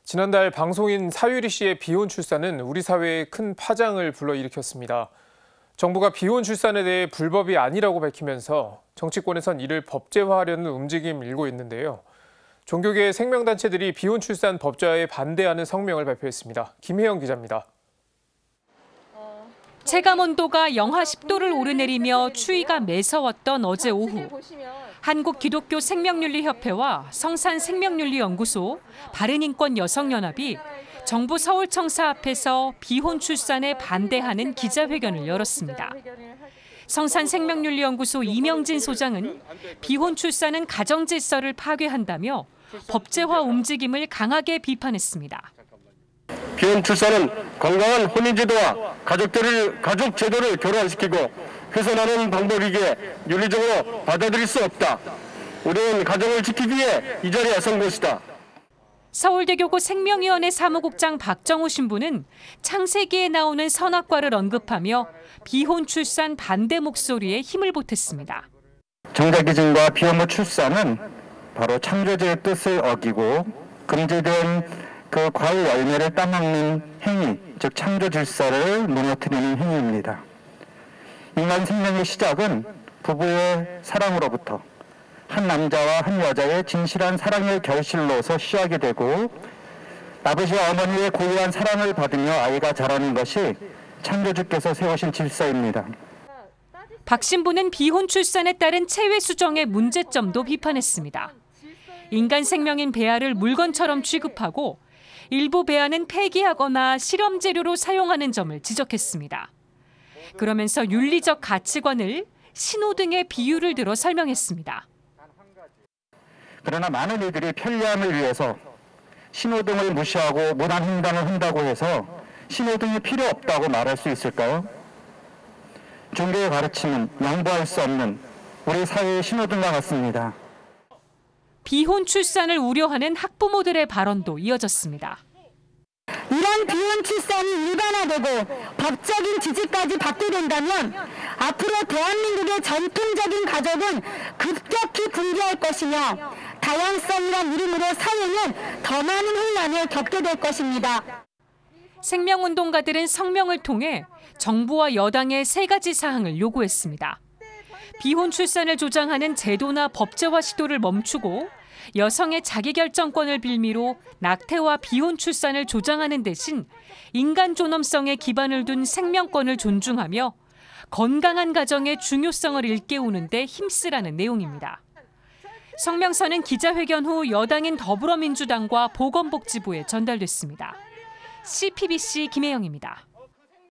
지난달 방송인 사유리 씨의 비혼 출산은 우리 사회에 큰 파장을 불러일으켰습니다. 정부가 비혼 출산에 대해 불법이 아니라고 밝히면서 정치권에선 이를 법제화하려는 움직임을 일고 있는데요. 종교계 생명단체들이 비혼 출산 법제화에 반대하는 성명을 발표했습니다. 김혜영 기자입니다. 체감온도가 영하 10도를 오르내리며 추위가 매서웠던 어제 오후, 한국기독교생명윤리협회와 성산생명윤리연구소, 바른인권여성연합이 정부 서울청사 앞에서 비혼 출산에 반대하는 기자회견을 열었습니다. 성산생명윤리연구소 이명진 소장은 비혼 출산은 가정질서를 파괴한다며 법제화 움직임을 강하게 비판했습니다. 비혼 출산은 건강한 혼인제도와 가족제도를 교란시키고 훼손하는 방법이기에 윤리적으로 받아들일 수 없다. 우리는 가정을 지키기 위해 이 자리에 선 것이다. 서울대교구 생명위원회 사무국장 박정우 신부는 창세기에 나오는 선악과를 언급하며 비혼 출산 반대 목소리에 힘을 보탰습니다. 정자기증과 비혼모 출산은 바로 창조주의 뜻을 어기고 금지된 그 과의 열매를 따먹는 행위, 즉 창조 질서를 무너뜨리는 행위입니다. 인간 생명의 시작은 부부의 사랑으로부터 한 남자와 한 여자의 진실한 사랑의 결실로서 시작이 되고 아버지와 어머니의 고유한 사랑을 받으며 아이가 자라는 것이 창조주께서 세우신 질서입니다. 박 신부는 비혼 출산에 따른 체외 수정의 문제점도 비판했습니다. 인간 생명인 배아를 물건처럼 취급하고 일부 배아는 폐기하거나 실험 재료로 사용하는 점을 지적했습니다. 그러면서 윤리적 가치관을 신호등의 비유를 들어 설명했습니다. 그러나 많은 이들이 편리함을 위해서 신호등을 무시하고 무단 횡단을 한다고 해서 신호등이 필요 없다고 말할 수 있을까요? 종교의 가르침은 양보할 수 없는 우리 사회의 신호등과 같습니다. 비혼 출산을 우려하는 학부모들의 발언도 이어졌습니다. 이런 비혼 출산이 일반화되고 법적인 지지까지 받게 된다면 앞으로 대한민국의 전통적인 가족은 급격히 붕괴할 것이며 다양성이란 이름으로 사회는 더 많은 혼란을 겪게 될 것입니다. 생명운동가들은 성명을 통해 정부와 여당의 세 가지 사항을 요구했습니다. 비혼 출산을 조장하는 제도나 법제화 시도를 멈추고 여성의 자기결정권을 빌미로 낙태와 비혼 출산을 조장하는 대신 인간 존엄성에 기반을 둔 생명권을 존중하며 건강한 가정의 중요성을 일깨우는 데 힘쓰라는 내용입니다. 성명서는 기자회견 후 여당인 더불어민주당과 보건복지부에 전달됐습니다. CPBC 김혜영입니다.